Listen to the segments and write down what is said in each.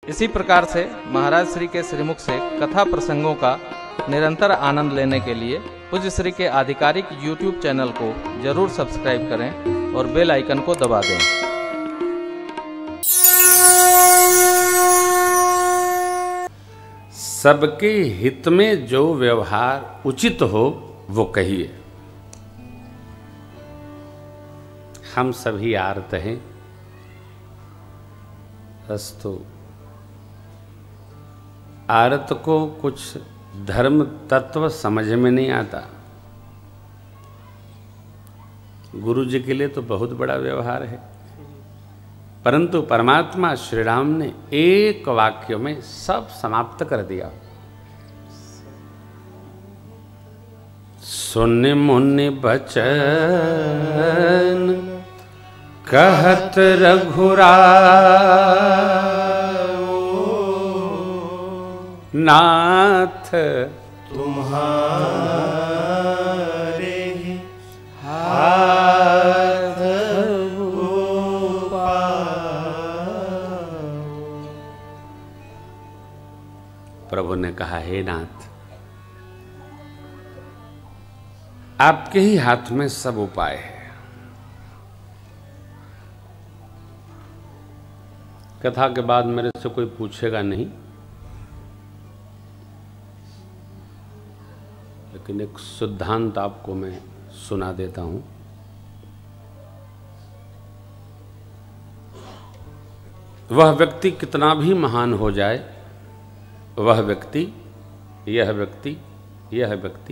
इसी प्रकार से महाराज श्री के श्रीमुख से कथा प्रसंगों का निरंतर आनंद लेने के लिए पूज्य श्री के आधिकारिक YouTube चैनल को जरूर सब्सक्राइब करें और बेल आइकन को दबा दें। सबके हित में जो व्यवहार उचित हो वो कहिए। हम सभी आर्त हैं, अस्तु आरत को कुछ धर्म तत्व समझ में नहीं आता। गुरु जी के लिए तो बहुत बड़ा व्यवहार है, परंतु परमात्मा श्री राम ने एक वाक्य में सब समाप्त कर दिया। सुन मुनि बचन कहत रघुराय नाथ तुम्हारे हाथ प्रभु ने कहा, हे नाथ, आपके ही हाथ में सब उपाय है। कथा के बाद मेरे से कोई पूछेगा नहीं, लेकिन एक सिद्धांत आपको मैं सुना देता हूं। वह व्यक्ति कितना भी महान हो जाए, वह व्यक्ति, यह व्यक्ति,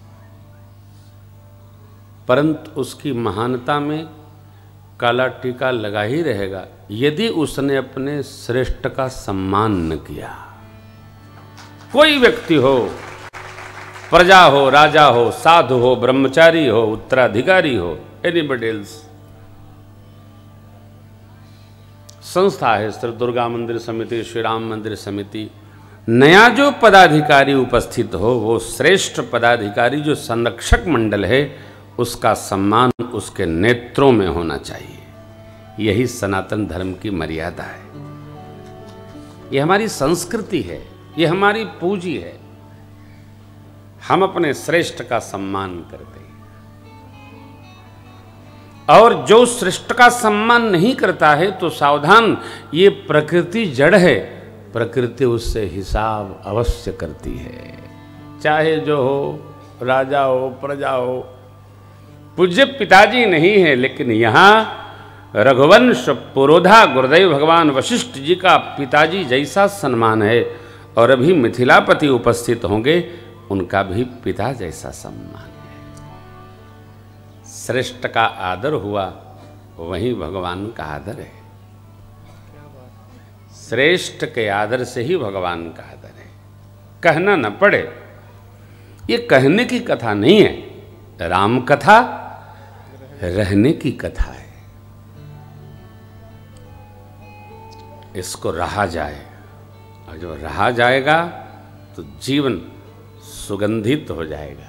परंतु उसकी महानता में काला टीका लगा ही रहेगा यदि उसने अपने श्रेष्ठ का सम्मान न किया। कोई व्यक्ति हो, प्रजा हो, राजा हो, साधु हो, ब्रह्मचारी हो, उत्तराधिकारी हो, एनीबडी एल्स। संस्था है श्री दुर्गा मंदिर समिति, श्री राम मंदिर समिति, नया जो पदाधिकारी उपस्थित हो, वो श्रेष्ठ पदाधिकारी जो संरक्षक मंडल है, उसका सम्मान उसके नेत्रों में होना चाहिए। यही सनातन धर्म की मर्यादा है, ये हमारी संस्कृति है, ये हमारी पूंजी है। हम अपने श्रेष्ठ का सम्मान करते हैं, और जो श्रेष्ठ का सम्मान नहीं करता है तो सावधान, ये प्रकृति जड़ है, प्रकृति उससे हिसाब अवश्य करती है। चाहे जो हो, राजा हो, प्रजा हो। पूज्य पिताजी नहीं है, लेकिन यहाँ रघुवंश पुरोधा गुरुदेव भगवान वशिष्ठ जी का पिताजी जैसा सम्मान है, और अभी मिथिलापति उपस्थित होंगे, उनका भी पिता जैसा सम्मान है। श्रेष्ठ का आदर हुआ, वहीं भगवान का आदर है। श्रेष्ठ के आदर से ही भगवान का आदर है। कहना न पड़े, ये कहने की कथा नहीं है, राम कथा रहने की कथा है। इसको रहा जाए, और जो रहा जाएगा तो जीवन सुगंधित हो जाएगा।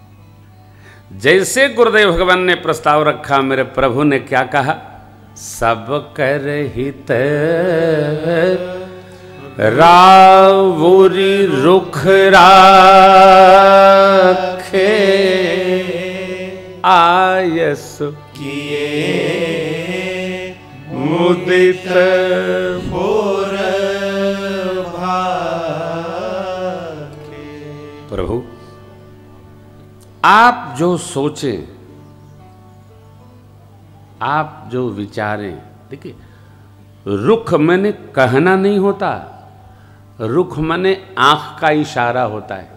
जैसे गुरुदेव भगवान ने प्रस्ताव रखा, मेरे प्रभु ने क्या कहा, सब कर हित रावुरी रुख राखे आयस किए मुदित फोर भाखे। प्रभु, आप जो सोचें, आप जो विचारें, देखिए, रुख मैंने कहना नहीं होता, रुख मैंने आंख का इशारा होता है।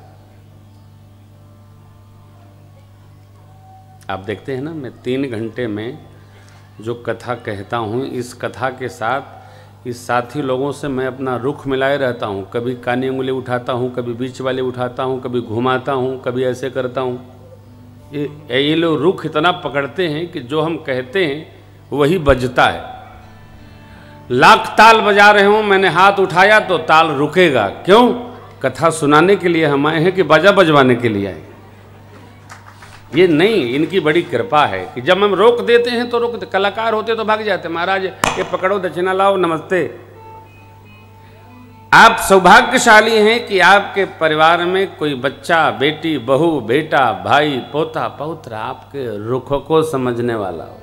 आप देखते हैं ना, मैं 3 घंटे में जो कथा कहता हूँ, इस कथा के साथ इस साथी लोगों से मैं अपना रुख मिलाए रहता हूँ। कभी कानी उंगली उठाता हूँ, कभी बीच वाले उठाता हूँ, कभी घुमाता हूँ, कभी ऐसे करता हूँ। ये लोग रुख इतना पकड़ते हैं कि जो हम कहते हैं वही बजता है। लाख ताल बजा रहे हो, मैंने हाथ उठाया तो ताल रुकेगा। क्यों? कथा सुनाने के लिए हम आए हैं कि बाजा बजवाने के लिए आए? ये नहीं, इनकी बड़ी कृपा है कि जब हम रोक देते हैं तो रोक दे। कलाकार होते तो भाग जाते, महाराज ये पकड़ो, दक्षिणा लाओ, नमस्ते। आप सौभाग्यशाली हैं कि आपके परिवार में कोई बच्चा, बेटी, बहू, बेटा, भाई, पोता, पौत्र आपके रुख को समझने वाला हो।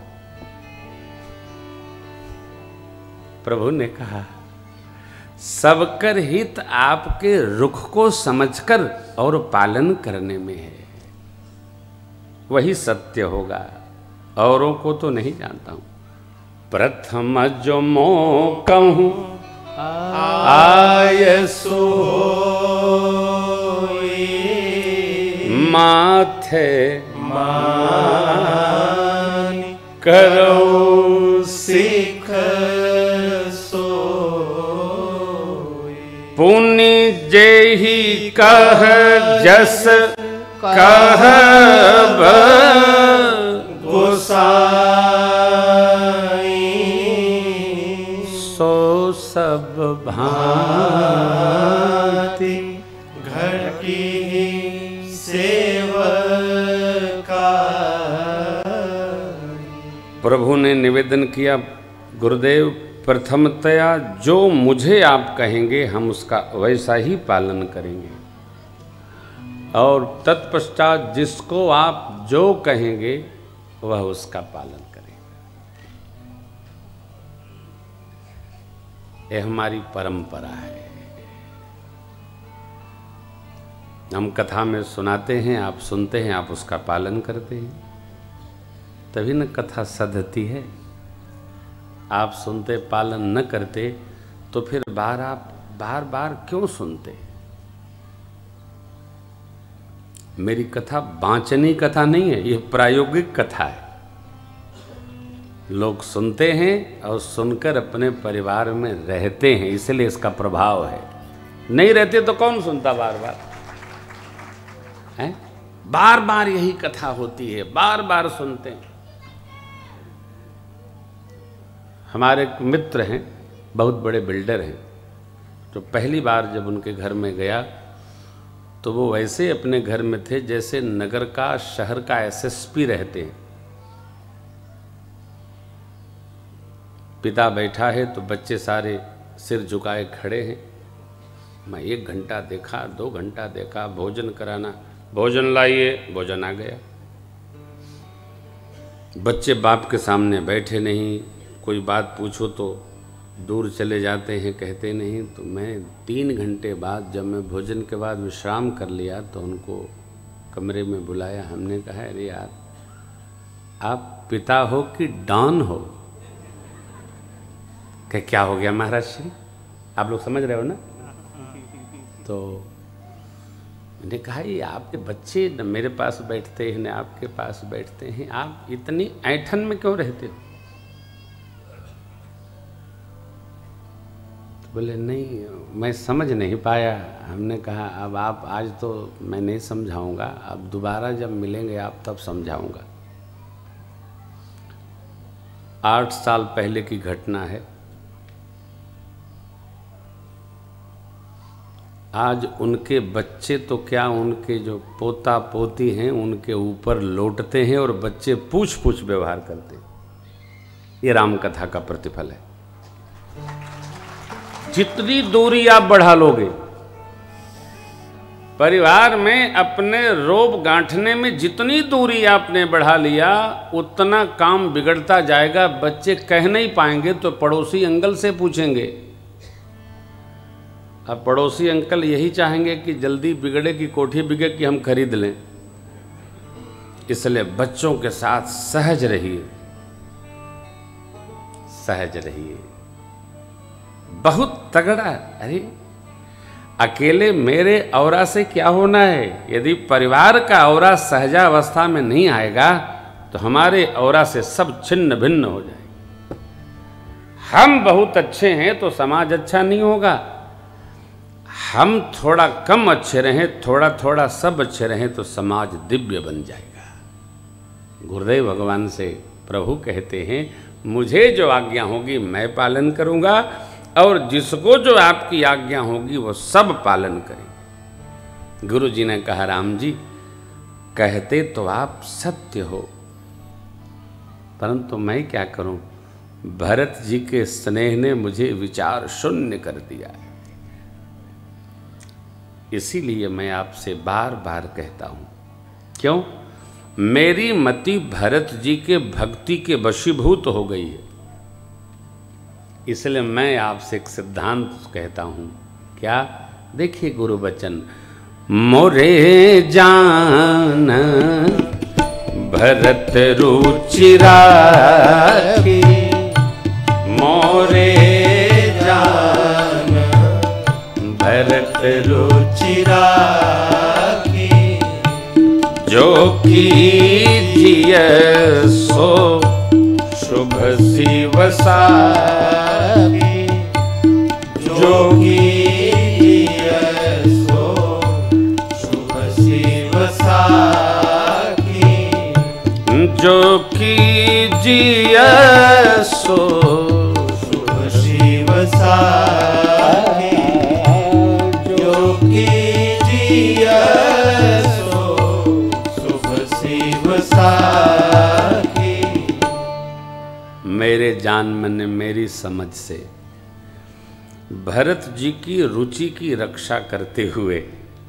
प्रभु ने कहा सबकर हित आपके रुख को समझकर और पालन करने में है, वही सत्य होगा, औरों को तो नहीं जानता हूं। प्रथम जो मोह कहूं आयसो माथे मान करो सिख सो पुनि जेहि कह जस कहब गोसाई सो सब भांति घर की सेवका। प्रभु ने निवेदन किया, गुरुदेव प्रथमतया जो मुझे आप कहेंगे हम उसका वैसा ही पालन करेंगे, और तत्पश्चात जिसको आप जो कहेंगे वह उसका पालन करेंगे। यह हमारी परंपरा है। हम कथा में सुनाते हैं, आप सुनते हैं, आप उसका पालन करते हैं, तभी न कथा सधती है। आप सुनते पालन न करते तो फिर आप बार बार क्यों सुनते? मेरी कथा वांछनीय कथा नहीं है, ये प्रायोगिक कथा है। लोग सुनते हैं और सुनकर अपने परिवार में रहते हैं, इसलिए इसका प्रभाव है। नहीं रहते तो कौन सुनता बार बार है? बार बार यही कथा होती है, बार बार सुनते हैं। हमारे एक मित्र हैं, बहुत बड़े बिल्डर हैं, तो पहली बार जब उनके घर में गया तो वो वैसे अपने घर में थे जैसे नगर का, शहर का एसएसपी रहते हैं। पिता बैठा है तो बच्चे सारे सिर झुकाए खड़े हैं। मैं 1 घंटा देखा, 2 घंटा देखा, भोजन कराना, भोजन लाइए, भोजन आ गया। बच्चे बाप के सामने बैठे नहीं, कोई बात पूछो तो दूर चले जाते हैं, कहते नहीं। तो मैं 3 घंटे बाद जब मैं भोजन के बाद विश्राम कर लिया तो उनको कमरे में बुलाया। हमने कहा, अरे यार आप पिता हो कि डॉन हो? क्या हो गया महाराज श्री, आप लोग समझ रहे हो ना? तो मैंने कहा ये आपके बच्चे न मेरे पास बैठते हैं न आपके पास बैठते हैं, आप इतनी ऐंठन में क्यों रहते हो? बोले नहीं मैं समझ नहीं पाया। हमने कहा अब आप आज तो मैं नहीं समझाऊंगा, अब दोबारा जब मिलेंगे आप तब समझाऊंगा। 8 साल पहले की घटना है। आज उनके बच्चे तो क्या, उनके जो पोता पोती हैं उनके ऊपर लौटते हैं और बच्चे पूछ पूछ व्यवहार करते हैं। ये राम कथा का प्रतिफल है। जितनी दूरी आप बढ़ा लोगे परिवार में, अपने रोब गांठने में जितनी दूरी आपने बढ़ा लिया उतना काम बिगड़ता जाएगा। बच्चे कह नहीं पाएंगे तो पड़ोसी अंकल से पूछेंगे। अब पड़ोसी अंकल यही चाहेंगे कि जल्दी बिगड़े की कोठी बिगे कि हम खरीद लें। इसलिए बच्चों के साथ सहज रहिए, सहज रहिए। बहुत तगड़ा। अरे अकेले मेरे औरा से क्या होना है? यदि परिवार का औरा सहजावस्था में नहीं आएगा तो हमारे औरा से सब छिन्न भिन्न हो जाएगा। हम बहुत अच्छे हैं तो समाज अच्छा नहीं होगा। हम थोड़ा कम अच्छे रहें, थोड़ा थोड़ा सब अच्छे रहें तो समाज दिव्य बन जाएगा। गुरुदेव भगवान से प्रभु कहते हैं मुझे जो आज्ञा होगी मैं पालन करूंगा और जिसको जो आपकी आज्ञा होगी वो सब पालन करेंगे। गुरु जी ने कहा, राम जी कहते तो आप सत्य हो, परंतु मैं क्या करूं, भरत जी के स्नेह ने मुझे विचार शून्य कर दिया है। इसीलिए मैं आपसे बार बार कहता हूँ, क्यों? मेरी मति भरत जी के भक्ति के वशीभूत हो गई है। इसलिए मैं आपसे एक सिद्धांत कहता हूँ। क्या? देखिए गुरु वचन, मोरे जान भरत रुचि राखी, मोरे जान भरत रुचि राखी, जो कीजिय सो शुभ शिव साखी, जो कीजिय सो शुभ शिव साखी, जो कीजिय सो शुभ शिव साखी, जो कीजिय सो शुभ शिव साखी। मेरे जान मन मेरी समझ से भरत जी की रुचि की रक्षा करते हुए,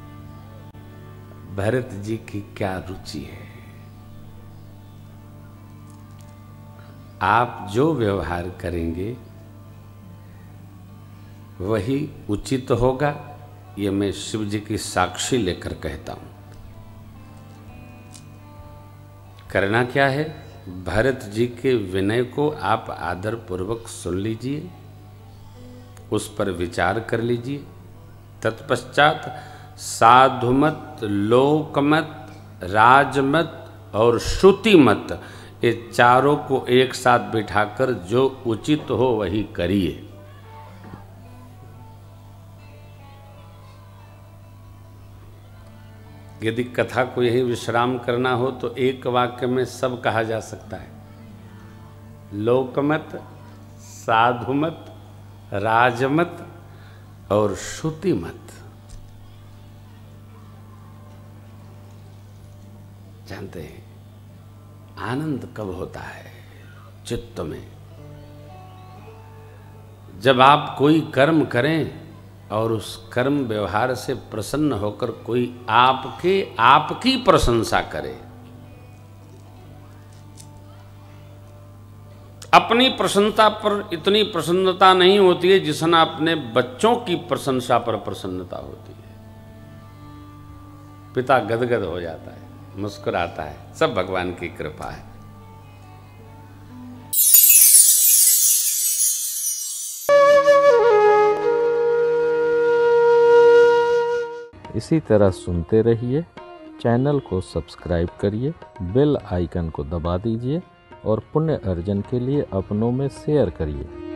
भरत जी की क्या रुचि है, आप जो व्यवहार करेंगे वही उचित होगा। ये मैं शिव जी की साक्षी लेकर कहता हूं। करना क्या है? भरत जी के विनय को आप आदर पूर्वक सुन लीजिए, उस पर विचार कर लीजिए। तत्पश्चात साधुमत, लोकमत, राजमत और श्रुतिमत, ये चारों को एक साथ बिठाकर जो उचित हो वही करिए। यदि कथा को यही विश्राम करना हो तो एक वाक्य में सब कहा जा सकता है। लोकमत, साधुमत, राजमत और श्रुतिमत। जानते हैं आनंद कब होता है? चित्त में। जब आप कोई कर्म करें और उस कर्म व्यवहार से प्रसन्न होकर कोई आपकी प्रशंसा करे। अपनी प्रसन्नता पर इतनी प्रसन्नता नहीं होती है जितना अपने बच्चों की प्रशंसा पर प्रसन्नता होती है। पिता गदगद हो जाता है, मुस्कुराता है। सब भगवान की कृपा है। इसी तरह सुनते रहिए। चैनल को सब्सक्राइब करिए, बेल आइकन को दबा दीजिए और पुण्य अर्जन के लिए अपनों में शेयर करिए।